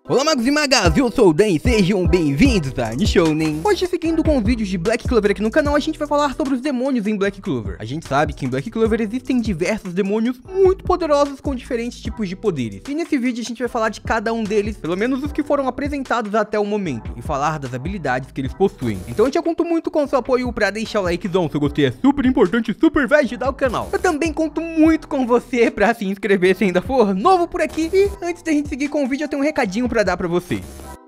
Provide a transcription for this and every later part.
Olá magos e magas, eu sou o Dan e sejam bem-vindos a Nishounen. Hoje, seguindo com os vídeos de Black Clover aqui no canal, a gente vai falar sobre os demônios em Black Clover. A gente sabe que em Black Clover existem diversos demônios muito poderosos com diferentes tipos de poderes. E nesse vídeo a gente vai falar de cada um deles, pelo menos os que foram apresentados até o momento, e falar das habilidades que eles possuem. Então eu te conto muito com seu apoio pra deixar o likezão, se eu gostei é super importante, super vai ajudar o canal. Eu também conto muito com você pra se inscrever se ainda for novo por aqui. E antes da gente seguir com o vídeo, eu tenho um recadinho pra dar pra vocês.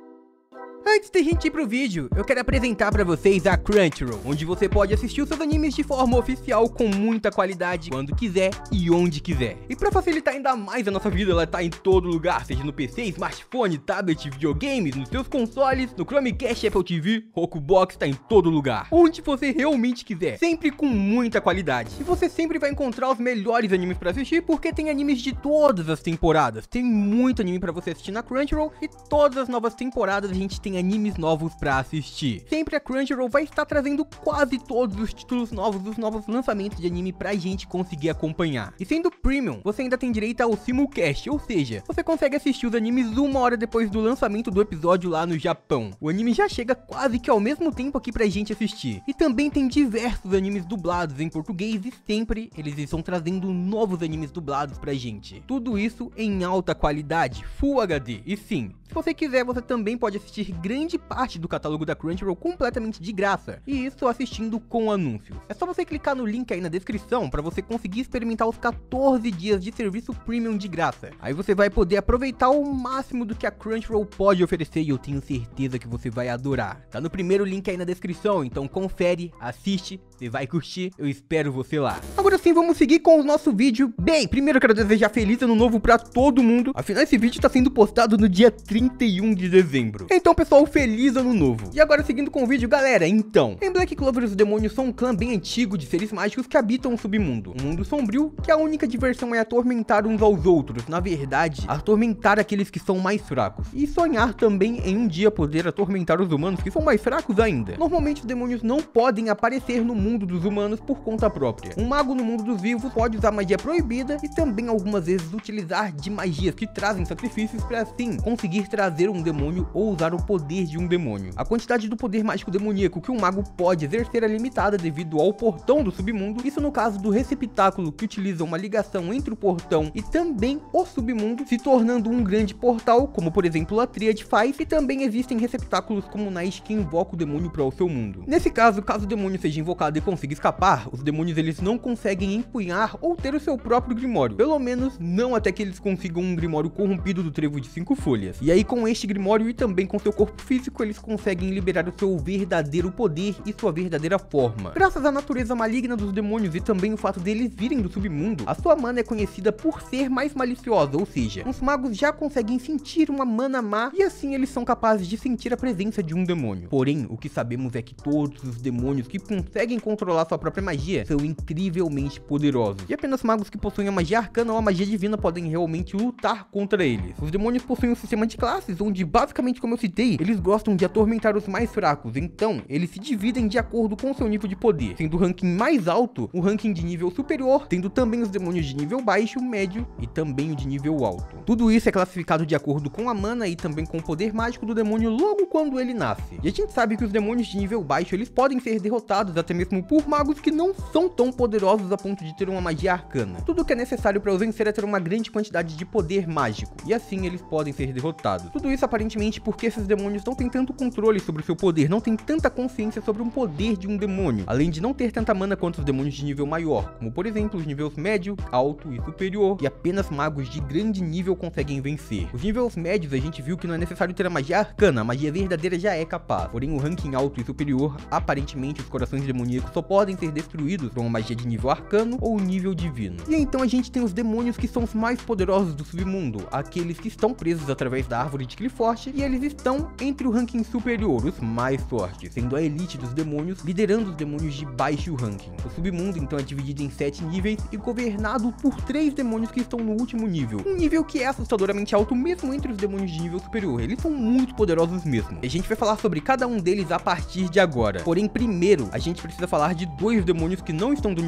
Antes da gente ir pro vídeo, eu quero apresentar pra vocês a Crunchyroll, onde você pode assistir os seus animes de forma oficial com muita qualidade, quando quiser e onde quiser. E pra facilitar ainda mais a nossa vida, ela tá em todo lugar, seja no PC, smartphone, tablet, videogames, nos seus consoles, no Chromecast, Apple TV, Rokubox, tá em todo lugar, onde você realmente quiser, sempre com muita qualidade. E você sempre vai encontrar os melhores animes pra assistir, porque tem animes de todas as temporadas, tem muito anime pra você assistir na Crunchyroll, e todas as novas temporadas a gente tem animes novos pra assistir. Sempre a Crunchyroll vai estar trazendo quase todos os títulos novos dos novos lançamentos de anime pra gente conseguir acompanhar. E sendo Premium, você ainda tem direito ao Simulcast, ou seja, você consegue assistir os animes 1 hora depois do lançamento do episódio lá no Japão. O anime já chega quase que ao mesmo tempo aqui pra gente assistir. E também tem diversos animes dublados em português e sempre eles estão trazendo novos animes dublados pra gente. Tudo isso em alta qualidade, Full HD. E sim, se você quiser, você também pode assistir grande parte do catálogo da Crunchyroll completamente de graça, e isso assistindo com anúncios. É só você clicar no link aí na descrição para você conseguir experimentar os 14 dias de serviço premium de graça. Aí você vai poder aproveitar o máximo do que a Crunchyroll pode oferecer e eu tenho certeza que você vai adorar. Tá no primeiro link aí na descrição, então confere, assiste, você vai curtir, eu espero você lá. Agora sim, vamos seguir com o nosso vídeo. Bem, primeiro eu quero desejar feliz ano novo pra todo mundo, afinal esse vídeo tá sendo postado no dia 31 de dezembro. Então pessoal, feliz ano novo. E agora seguindo com o vídeo, galera, então, em Black Clover os demônios são um clã bem antigo de seres mágicos que habitam o submundo. Um mundo sombrio, que a única diversão é atormentar uns aos outros, na verdade, atormentar aqueles que são mais fracos. E sonhar também em um dia poder atormentar os humanos que são mais fracos ainda. Normalmente os demônios não podem aparecer no mundo dos humanos por conta própria. Um mago no mundo dos vivos pode usar magia proibida e também algumas vezes utilizar de magias que trazem sacrifícios para assim conseguir trazer um demônio ou usar o poder de um demônio. A quantidade do poder mágico demoníaco que um mago pode exercer é limitada devido ao portão do submundo, isso no caso do receptáculo que utiliza uma ligação entre o portão e também o submundo, se tornando um grande portal, como por exemplo a Tríade faz, e também existem receptáculos como Naish que invoca o demônio para o seu mundo. Nesse caso, caso o demônio seja invocado e consiga escapar, os demônios eles não conseguem empunhar ou ter o seu próprio grimório, pelo menos não até que eles consigam um grimório corrompido do trevo de 5 folhas. E aí com este grimório e também com seu corpo físico, eles conseguem liberar o seu verdadeiro poder e sua verdadeira forma. Graças à natureza maligna dos demônios e também o fato deles virem do submundo, a sua mana é conhecida por ser mais maliciosa, ou seja, os magos já conseguem sentir uma mana má e assim eles são capazes de sentir a presença de um demônio. Porém, o que sabemos é que todos os demônios que conseguem controlar sua própria magia são incrivelmente poderosos. E apenas magos que possuem a magia arcana ou a magia divina podem realmente lutar contra eles. Os demônios possuem um sistema de classes onde basicamente, como eu citei, eles gostam de atormentar os mais fracos, então eles se dividem de acordo com seu nível de poder, sendo o ranking mais alto o ranking de nível superior, tendo também os demônios de nível baixo, médio e também o de nível alto. Tudo isso é classificado de acordo com a mana e também com o poder mágico do demônio logo quando ele nasce. E a gente sabe que os demônios de nível baixo eles podem ser derrotados até mesmo por magos que não são tão poderosos a ponto de ter uma magia arcana. Tudo que é necessário para os vencer é ter uma grande quantidade de poder mágico, e assim eles podem ser derrotados. Tudo isso aparentemente porque esses demônios não têm tanto controle sobre o seu poder, não tem tanta consciência sobre um poder de um demônio, além de não ter tanta mana quanto os demônios de nível maior, como por exemplo os níveis médio, alto e superior, e apenas magos de grande nível conseguem vencer. Os níveis médios a gente viu que não é necessário ter a magia arcana, a magia verdadeira já é capaz, porém o ranking alto e superior, aparentemente os corações demoníacos só podem ser destruídos por uma magia de nível arcano ou nível divino. E então a gente tem os demônios que são os mais poderosos do submundo, aqueles que estão presos através da árvore de Qliphort, e eles estão entre o ranking superior, os mais fortes, sendo a elite dos demônios, liderando os demônios de baixo ranking. O submundo então é dividido em 7 níveis e governado por 3 demônios que estão no último nível, um nível que é assustadoramente alto mesmo entre os demônios de nível superior, eles são muito poderosos mesmo. E a gente vai falar sobre cada um deles a partir de agora, porém primeiro a gente precisa falar de 2 demônios que não estão do nível superior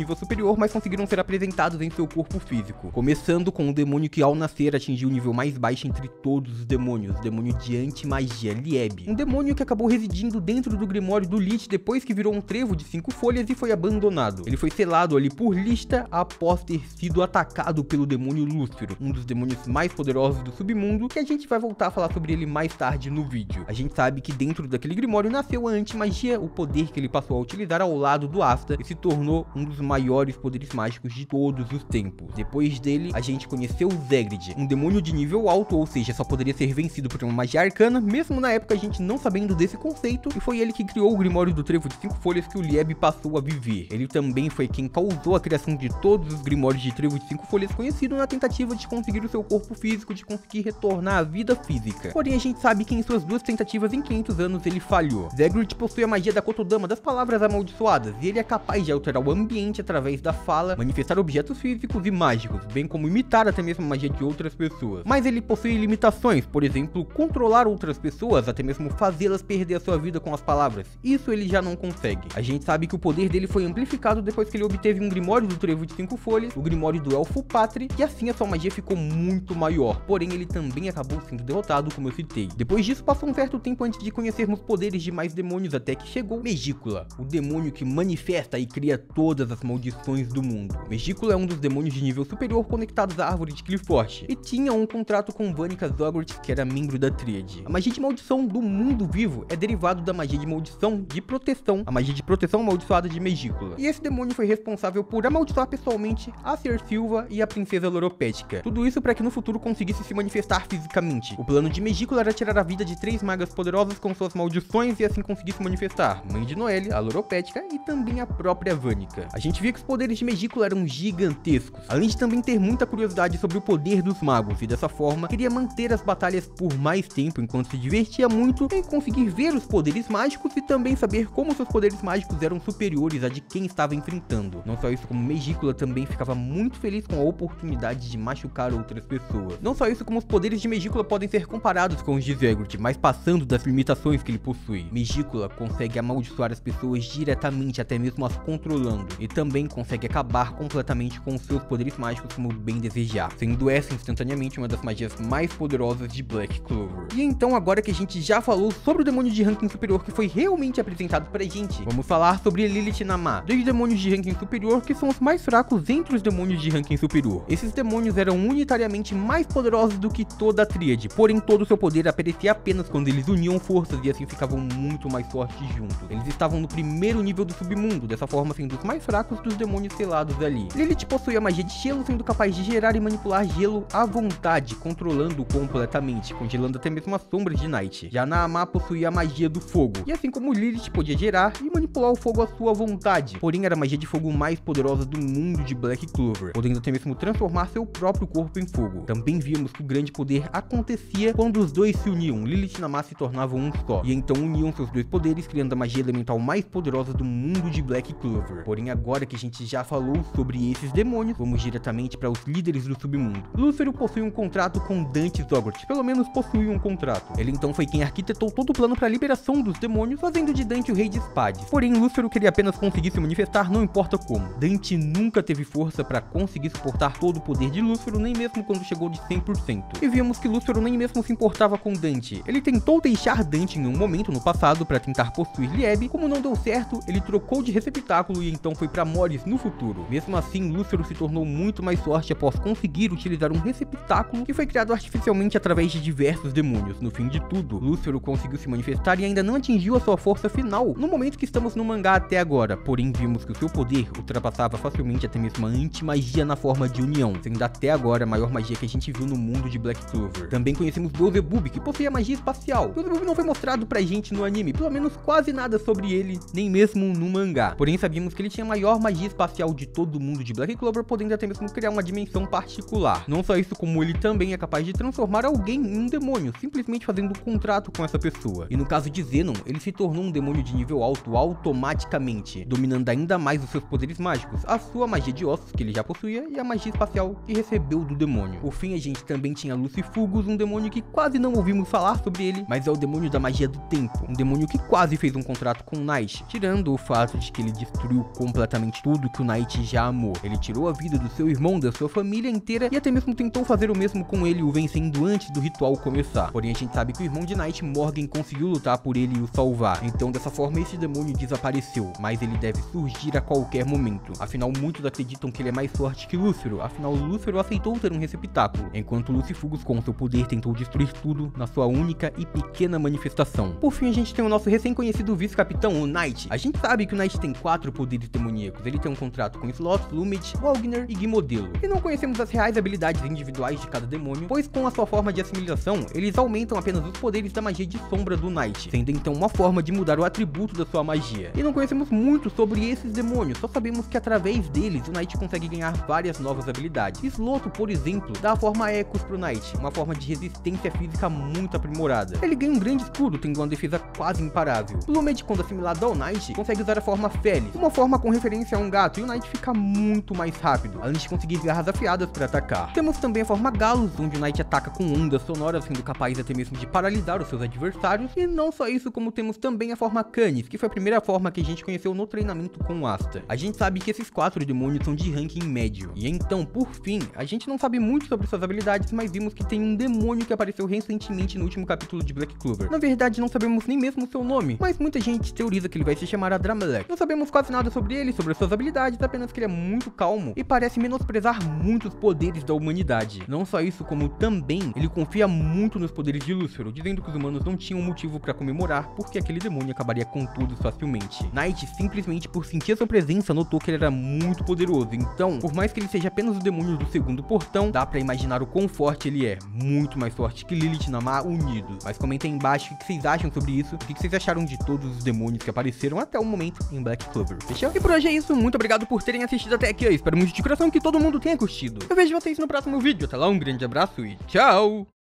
superior, mas conseguiram ser apresentados em seu corpo físico. Começando com um demônio que ao nascer atingiu o nível mais baixo entre todos os demônios, o demônio de anti-magia, Lieb. Um demônio que acabou residindo dentro do Grimório do Lich depois que virou um trevo de 5 folhas e foi abandonado. Ele foi selado ali por Lista após ter sido atacado pelo demônio Lúcifero, um dos demônios mais poderosos do submundo, que a gente vai voltar a falar sobre ele mais tarde no vídeo. A gente sabe que dentro daquele Grimório nasceu a anti-magia, o poder que ele passou a utilizar ao lado do Asta e se tornou um dos maiores poderes mágicos de todos os tempos. Depois dele, a gente conheceu Zegrid, um demônio de nível alto, ou seja, só poderia ser vencido por uma magia arcana, mesmo na época a gente não sabendo desse conceito, e foi ele que criou o Grimório do Trevo de 5 folhas que o Lieb passou a viver. Ele também foi quem causou a criação de todos os Grimórios de Trevo de 5 folhas conhecido na tentativa de conseguir o seu corpo físico, de conseguir retornar à vida física. Porém, a gente sabe que em suas duas tentativas em 500 anos ele falhou. Zegrid possui a magia da Kotodama, das palavras amaldiçoadas, e ele é capaz de alterar o ambiente através da fala, manifestar objetos físicos e mágicos, bem como imitar até mesmo a magia de outras pessoas. Mas ele possui limitações, por exemplo, controlar outras pessoas, até mesmo fazê-las perder a sua vida com as palavras. Isso ele já não consegue. A gente sabe que o poder dele foi amplificado depois que ele obteve um Grimório do Trevo de 5 folhas, o Grimório do Elfo Pátri, e assim a sua magia ficou muito maior, porém ele também acabou sendo derrotado, como eu citei. Depois disso, passou um certo tempo antes de conhecermos poderes de mais demônios, até que chegou Megícula, o demônio que manifesta e cria todas as maldições do mundo. Megícula é um dos demônios de nível superior conectados à árvore de Qliphort, e tinha um contrato com Vanica Zogoth, que era membro da Tríade. A magia de maldição do mundo vivo é derivado da magia de maldição de proteção, a magia de proteção amaldiçoada de Megícula. E esse demônio foi responsável por amaldiçoar pessoalmente a Ser Silva e a princesa Loropética. Tudo isso para que no futuro conseguisse se manifestar fisicamente. O plano de Megícula era tirar a vida de 3 magas poderosas com suas maldições e assim conseguir se manifestar Mãe de Noelle, a Loropética e também a própria Vanica. A gente via que os poderes de Megícula eram gigantescos, além de também ter muita curiosidade sobre o poder dos magos, e dessa forma queria manter as batalhas por mais tempo enquanto se divertia muito em conseguir ver os poderes mágicos e também saber como seus poderes mágicos eram superiores a de quem estava enfrentando. Não só isso, como Megícula também ficava muito feliz com a oportunidade de machucar outras pessoas. Não só isso, como os poderes de Megícula podem ser comparados com os de Zegrid, mas passando das limitações que ele possui. Megícula consegue amaldiçoar as pessoas diretamente, até mesmo as controlando, e também consegue acabar completamente com os seus poderes mágicos como bem desejar, sendo essa instantaneamente uma das magias mais poderosas de Black Clover. E então, agora que a gente já falou sobre o demônio de ranking superior que foi realmente apresentado pra gente, vamos falar sobre Lilith Namah, dois demônios de ranking superior que são os mais fracos entre os demônios de ranking superior. Esses demônios eram unitariamente mais poderosos do que toda a Tríade, porém todo o seu poder aparecia apenas quando eles uniam forças e assim ficavam muito mais fortes juntos. Eles estavam no primeiro nível do submundo, dessa forma sendo os mais fracos dos demônios selados ali. Lilith possui a magia de gelo, sendo capaz de gerar e manipular gelo à vontade, controlando-o completamente, congelando até mesmo as sombras de Night. Já Namah possuía a magia do fogo, e assim como Lilith podia gerar e manipular o fogo à sua vontade, porém era a magia de fogo mais poderosa do mundo de Black Clover, podendo até mesmo transformar seu próprio corpo em fogo. Também vimos que o grande poder acontecia quando os dois se uniam, Lilith e Namah se tornavam um só, e então uniam seus dois poderes, criando a magia elemental mais poderosa do mundo de Black Clover. Porém, agora que a gente já falou sobre esses demônios, vamos diretamente para os líderes do submundo. Lúcifero possui um contrato com Dante Zogoth, pelo menos possui um contrato. Ele então foi quem arquitetou todo o plano para a liberação dos demônios, fazendo de Dante o rei de espades. Porém, Lúcifero queria apenas conseguir se manifestar, não importa como. Dante nunca teve força para conseguir suportar todo o poder de Lúcifero, nem mesmo quando chegou de 100%. E vimos que Lúcifero nem mesmo se importava com Dante. Ele tentou deixar Dante em um momento no passado para tentar possuir Lieb, como não deu certo, ele trocou de receptáculo e então foi para Moris no futuro. Mesmo assim, Lúcifero se tornou muito mais forte após conseguir utilizar um receptáculo que foi criado artificialmente através de diversos demônios. No fim de tudo, Lúcifero conseguiu se manifestar e ainda não atingiu a sua força final no momento que estamos no mangá até agora, porém vimos que o seu poder ultrapassava facilmente até mesmo a anti-magia na forma de união, sendo até agora a maior magia que a gente viu no mundo de Black Clover. Também conhecemos Beelzebub, que possui a magia espacial. Beelzebub não foi mostrado pra gente no anime, pelo menos quase nada sobre ele, nem mesmo no mangá. Porém sabíamos que ele tinha a maior magia espacial de todo o mundo de Black Clover, podendo até mesmo criar uma dimensão particular. Não só isso, como ele também é capaz de transformar alguém em um demônio, simplesmente fazendo um contrato com essa pessoa. E no caso de Zenon, ele se tornou um demônio de nível alto automaticamente, dominando ainda mais os seus poderes mágicos, a sua magia de ossos que ele já possuía e a magia espacial que recebeu do demônio. Por fim, a gente também tinha Lucifugus, um demônio que quase não ouvimos falar sobre ele, mas é o demônio da magia do tempo, um demônio que quase fez um contrato com o Knight, tirando o fato de que ele destruiu completamente tudo que o Knight já amou. Ele tirou a vida do seu irmão, da sua família inteira e até mesmo tentou fazer o mesmo com ele, o vencendo antes do ritual começar. Porém, a gente sabe que o irmão de Knight, Morgan, conseguiu lutar por ele e o salvar. Então, dessa forma, esse demônio desapareceu, mas ele deve surgir a qualquer momento. Afinal, muitos acreditam que ele é mais forte que Lúcero, afinal, Lúcero aceitou ter um receptáculo, enquanto Lucifugus, com seu poder, tentou destruir tudo na sua única e pequena manifestação. Por fim, a gente tem o nosso recém-conhecido vice-capitão, o Knight. A gente sabe que o Knight tem 4 poderes demoníacos. Ele tem um contrato com Sloth, Lumet, Wagner e Gimodelo. E não conhecemos as reais habilidades individuais de cada demônio, pois com a sua forma de assimilação, eles aumentam apenas os poderes da magia de sombra do Knight, sendo então uma forma de mudar o atributo da sua magia. E não conhecemos muito sobre esses demônios, só sabemos que através deles o Knight consegue ganhar várias novas habilidades. Sloth, por exemplo, dá a forma Ecos pro Knight, uma forma de resistência física muito aprimorada. Ele ganha um grande escudo, tendo uma defesa quase imparável. Lumet, quando assimilado ao Knight, consegue usar a forma Felis, uma forma com referência a um gato, e o Knight fica muito mais rápido, além de conseguir garras afiadas para atacar. Temos também a forma Galus, onde o Knight ataca com ondas sonoras, sendo capaz até mesmo de paralisar os seus adversários. E não só isso, como temos também a forma Canis, que foi a primeira forma que a gente conheceu no treinamento com o Asta. A gente sabe que esses 4 demônios são de ranking médio. E então, por fim, a gente não sabe muito sobre suas habilidades, mas vimos que tem um demônio que apareceu recentemente no último capítulo de Black Clover. Na verdade, não sabemos nem mesmo o seu nome, mas muita gente teoriza que ele vai se chamar Adramelech. Não sabemos quase nada sobre ele, sobre suas habilidades, apenas que ele é muito calmo e parece menosprezar muitos poderes da humanidade. Não só isso, como também ele confia muito nos poderes de Lúcero, dizendo que os humanos não tinham motivo para comemorar, porque aquele demônio acabaria com tudo facilmente. Knight, simplesmente por sentir a sua presença, notou que ele era muito poderoso. Então, por mais que ele seja apenas o demônio do segundo portão, dá pra imaginar o quão forte ele é. Muito mais forte que Lilith e Namah unidos. Mas comentem aí embaixo o que vocês acham sobre isso, o que vocês acharam de todos os demônios que apareceram até o momento em Black Clover. Fechou? E por hoje é isso, muito obrigado por terem assistido até aqui. Eu espero muito de coração que todo mundo tenha curtido. Eu vejo vocês no próximo vídeo. Até lá, um grande abraço e tchau!